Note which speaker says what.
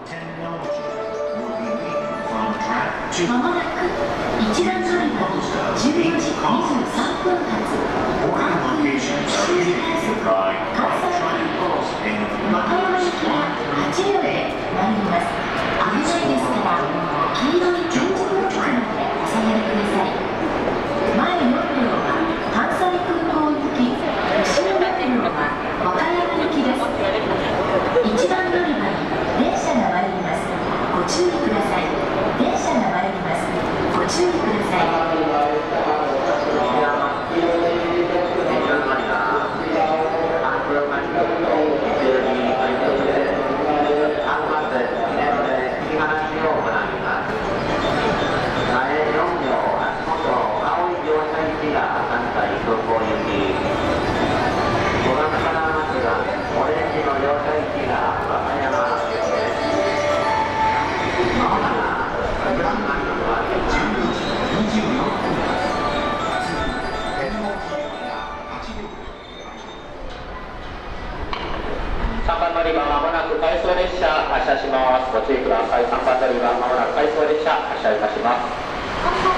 Speaker 1: まもなく一番乗り場14時23分発関空終時快速関西空港和歌山行きが8両で参ります。危ないですから黄色い点字ブロックまでお下がりください。前4両は関西空港行き、後ろ6両は和歌山行きです。一番乗り場に電車が参ります。ご注意ください。電車が参ります。ご注意ください。
Speaker 2: 3番乗り場まもなく回送列車発車します。ご注意ください。3番乗り場まもなく回送列車発車いたします。